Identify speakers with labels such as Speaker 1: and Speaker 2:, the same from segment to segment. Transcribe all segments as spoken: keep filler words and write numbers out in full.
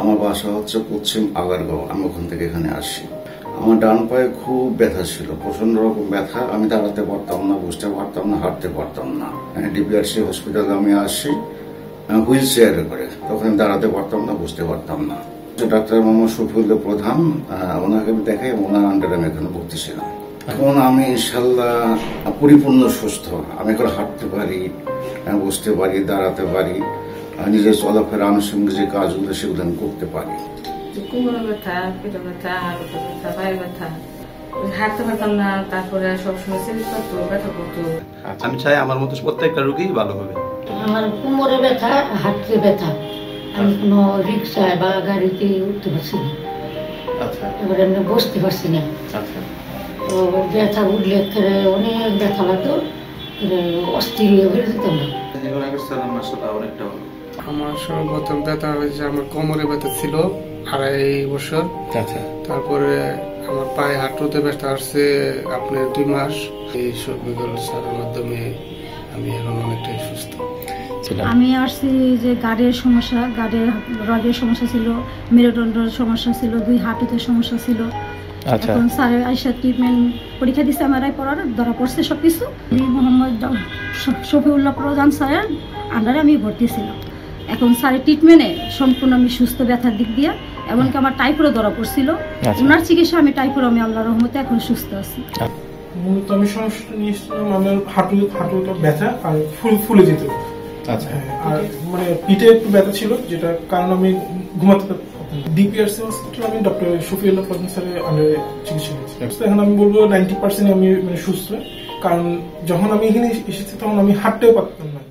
Speaker 1: আমার বাসা হচ্ছে পশ্চিম আগারগাঁও। আমি ওখান থেকে এখানে আসি। আমার ডান পায়ে খুব ব্যথা ছিল, প্রচন্ড রকম ব্যথা। আমি দাঁড়াতে পারতাম না, বসতে পারতাম না, হাঁটতে পারতাম না। ডিপিআরসি হসপিটালে আমি আসি হুইল চেয়ারে করে, তখন আমি দাঁড়াতে পারতাম না, বসতে পারতাম না। ডাক্তার মোহাম্মদ শফিউল্লাহ প্রধান, ওনাকে আমি দেখাই, ওনার আন্ডারে আমি এখানে ভর্তি ছিলাম। এখন আমি ইনশাল্লাহ পরিপূর্ণ সুস্থ। আমি এখন হাঁটতে পারি, বসতে পারি, দাঁড়াতে পারি, নিজের চলাফেরা আনুষঙ্গিক যে কাজগুলো সেগুলো আমি করতে পারি।
Speaker 2: কোমরে ব্যথা, পেটে ব্যথা, হাড়ে ব্যথা, পায়ে ব্যথা, হাঁটতে পারতাম না, তারপরে সবসময় শরীর করতো, ব্যথা করতো।
Speaker 3: আমি চাই আমার মতো প্রত্যেকটা রোগী ভালো হবে।
Speaker 4: আমার কোমরে ব্যথা, হাঁটতে ব্যথা, আমি কোনো রিক্সায় বা গাড়িতে উঠতে পারছি না।
Speaker 3: আচ্ছা,
Speaker 4: এবারে আমি বসতে পারছি না।
Speaker 3: আচ্ছা,
Speaker 4: তো ব্যথা উঠলে অনেক ব্যথা লাগতো, অস্থির হয়ে বেড়ে যেতাম না।
Speaker 3: অনেকটা ভালো।
Speaker 5: আমার সর্বপ্রথম ব্যথা হয়েছে, আমার কোমরে ব্যথা ছিল আড়াই বছর।
Speaker 3: আচ্ছা,
Speaker 5: তারপরে আমার পায়ে হাঁটুতে ব্যথা আসছে আপনার দুই মাস। এই সবগুলো সারার মাধ্যমে আমি এখন অনেকটাই সুস্থ।
Speaker 6: আমি আসছি যে গাড়ির সমস্যা, গাড়ির রগের সমস্যা ছিল, মেরুদণ্ডের সমস্যা ছিল, দুই হাঁটুতে সমস্যা ছিল। এখন স্যারের আইসা ট্রিটমেন্ট পরীক্ষা দিচ্ছে, এমআরআই পড়ার ধরা পড়ছে সব কিছু। মোহাম্মদ শফিউল্লাহ প্রধান স্যারের আন্ডারে আমি ভর্তি ছিলাম। এখন স্যারের ট্রিটমেন্টে সম্পূর্ণ আমি সুস্থ, ব্যথার দিক দিয়ে। এমনকি আমার টাইফয়েড ধরা পড়ছিল, ওনার চিকিৎসা আমি টাইফয়েড আমি আল্লাহর রহমতে এখন সুস্থ আছি।
Speaker 7: মূলত আমি সমস্যাটা নিয়েছিলাম আমার হাঁটু হাঁটুটা ব্যথা আর ফুল ফুলে যেত।
Speaker 3: আচ্ছা,
Speaker 7: আর মানে পিঠে একটু ব্যথা ছিল, যেটা কারণ আমি ঘুমাতে পারতাম। ডিপিআরসি হসপিটাল আমি ডক্টর শফিউল্লাহ প্রধান স্যারের আন্ডারে চিকিৎসা নিয়েছি। এখন আমি বলবো নাইনটি পার্সেন্ট আমি মানে সুস্থ, কারণ যখন আমি এখানে এসেছি তখন আমি হাঁটতেও পারতাম না।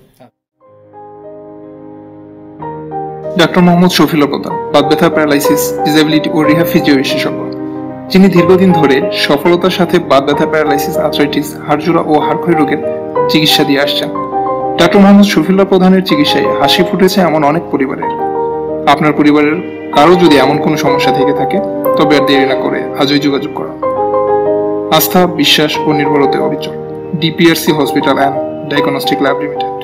Speaker 8: ডাক্তার মোহাম্মদ শফিউল্লাহ প্রধান বাত ব্যথা, প্যারালাইসিস, ডিসএবিলিটি ও রিহ্যাব ফিজিও বিশেষজ্ঞ, যিনি দীর্ঘদিন ধরে সফলতার সাথে বাত ব্যথা, প্যারালাইসিস, আর্থ্রাইটিস, হাড়জোড়া ও হাড়ক্ষয় রোগের চিকিৎসা দিয়ে আসছেন। ডাক্তার মোহাম্মদ শফিউল্লাহ প্রধানের চিকিৎসায় হাসি ফুটেছে এমন অনেক পরিবারের। আপনার পরিবারের কারো যদি এমন কোনো সমস্যা থেকে থাকে, তবে আর দেরি না করে আজই যোগাযোগ করুন। আস্থা, বিশ্বাস ও নির্ভরতায় অবিচল DPRC hospital and diagnostic lab limited.